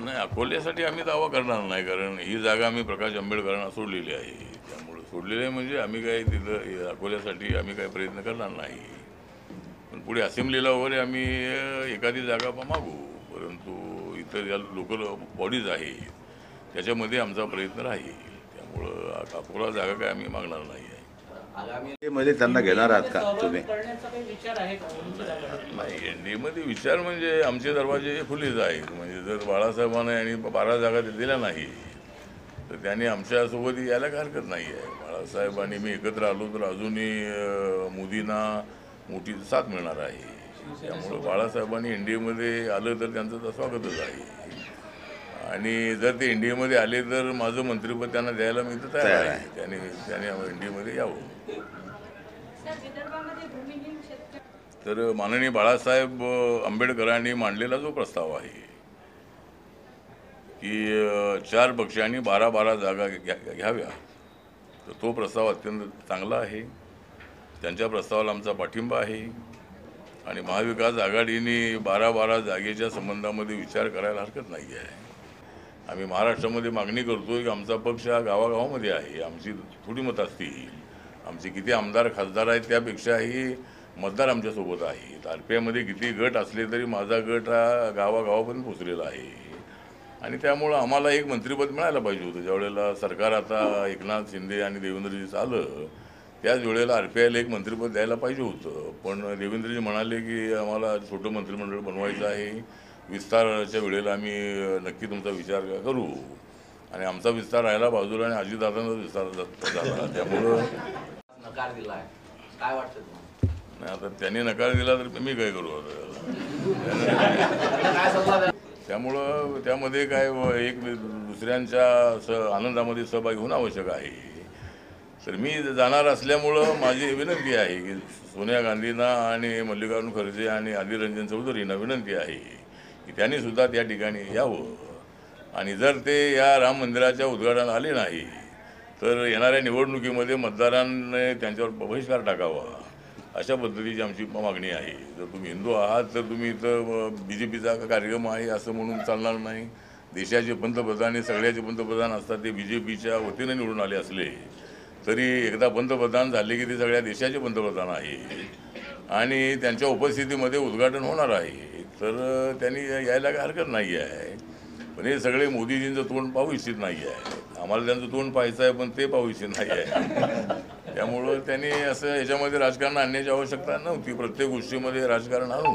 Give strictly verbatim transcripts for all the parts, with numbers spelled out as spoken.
नाही, अकोल्यासाठी आम्ही दावा करणार नाही, कारण ही जागा आम्ही प्रकाश आंबेडकरांना सोडलेली आहे. त्यामुळे सोडलेली आहे म्हणजे आम्ही काय तिथं अकोल्यासाठी आम्ही काय प्रयत्न करणार नाही. पण पुढे असेंब्लीला वगैरे आम्ही एखादी जागा मागू, परंतु इतर ज्या लोकल बॉडीज आहेत त्याच्यामध्ये आमचा प्रयत्न राहील. त्यामुळं अकोला जागा काय आम्ही मागणार नाही आहे. मध्ये त्यांना घेणार आहात का तुम्ही? नाही, एन डी एमध्ये विचार म्हणजे आमचे दरवाजे खुलेच आहेत. म्हणजे जर बाळासाहेबांना आणि बारा जागा दिल्या नाही तर त्यांनी आमच्यासोबत यायला काय हरकत नाही आहे. बाळासाहेब आणि मी एकत्र आलो तर अजूनही मोदींना मोठी साथ मिळणार आहे. त्यामुळं बाळासाहेबांनी एन डी एमध्ये आलं तर त्यांचं तर स्वागतच आहे. आणि जर ते एन डी एमध्ये आले तर माझं मंत्रिपद त्यांना द्यायला मी तर तयार आहे. त्याने त्याने एन डी एमध्ये यावं. तर माननीय बाळासाहेब आंबेडकरांनी मांडलेला जो प्रस्ताव आहे की चार पक्षांनी बारा बारा जागा घ्या घ्याव्या तर तो प्रस्ताव अत्यंत चांगला आहे. त्यांच्या प्रस्तावाला आमचा पाठिंबा आहे. आणि महाविकास आघाडीने बारा बारा जागेच्या संबंधामध्ये विचार करायला हरकत नाही आहे. आम्ही महाराष्ट्रामध्ये मागणी करतो की आमचा पक्ष हा गावागावामध्ये आहे. आमची थोडी मतं असतील, आमचे किती आमदार खासदार आहेत त्यापेक्षाही मतदार आमच्यासोबत आहेत. आर पी आयमध्ये किती गट असले तरी माझा गट हा गावागावापर्यंत पोचलेला आहे. आणि त्यामुळं आम्हाला एक मंत्रिपद मिळायला पाहिजे होतं. ज्यावेळेला सरकार आता एकनाथ शिंदे आणि देवेंद्रजीचं आलं त्याच वेळेला आर पी आयला एक मंत्रिपद द्यायला पाहिजे होतं. पण देवेंद्रजी म्हणाले की आम्हाला छोटं मंत्रिमंडळ बनवायचं आहे, विस्ताराच्या वेळेला आम्ही नक्की तुमचा विचार करू. आणि आमचा विस्तार राहिला बाजूला आणि अजितदादांचा विस्तार झाला. त्यामुळं नकार दिला आहे, काय वाटतं तुम्हाला? नाही, आता त्यांनी नकार दिला तर मी काय करू आता. त्यामुळं त्यामध्ये काय एक दुसऱ्यांच्या स आनंदामध्ये सहभागी होणं आवश्यक आहे. तर मी जाणार असल्यामुळं माझी विनंती आहे की सोनिया गांधींना आणि मल्लिकार्जुन खरगे आणि अधीर रंजन चौधरींना विनंती आहे की त्यांनी सुद्धा त्या ठिकाणी यावं. आणि जर ते या राम मंदिराच्या उद्घाटनाला आले नाही तर येणाऱ्या निवडणुकीमध्ये मतदारांनी त्यांच्यावर बहिष्कार टाकावा, अशा पद्धतीची आमची मागणी आहे. जर तुम्ही हिंदू आहात तर तुम्ही इथं बी जे पीचा कार्यक्रम आहे असं म्हणून चालणार नाही. देशाचे पंतप्रधान हे सगळ्याचे पंतप्रधान असतात. ते बी जे पीच्या वतीने निवडून आले असले तरी एकदा पंतप्रधान झाले की ते सगळ्या देशाचे पंतप्रधान आहे आणि त्यांच्या उपस्थितीमध्ये उद्घाटन होणार आहे. तर त्यांनी यायला काय हरकत नाही आहे. पण हे सगळे मोदीजींचं तोंड पाहू इच्छित नाही आहे. आम्हाला त्यांचं तोंड पाहायचं आहे पण ते पाहू इच्छित नाही आहे. त्यामुळं त्यांनी असं याच्यामध्ये राजकारण आणण्याची आवश्यकता नव्हती. प्रत्येक गोष्टीमध्ये राजकारण आणू.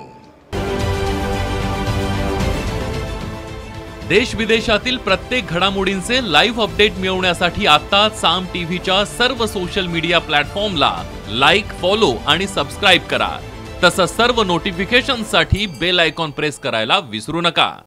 देश विदेशातील प्रत्येक घडामोडींचे लाईव्ह अपडेट मिळवण्यासाठी आता साम टीव्हीच्या सर्व सोशल मीडिया प्लॅटफॉर्मला लाईक, फॉलो आणि सबस्क्राईब करा. तसंच सर्व नोटिफिकेशनसाठी बेल आयकॉन प्रेस करायला विसरू नका.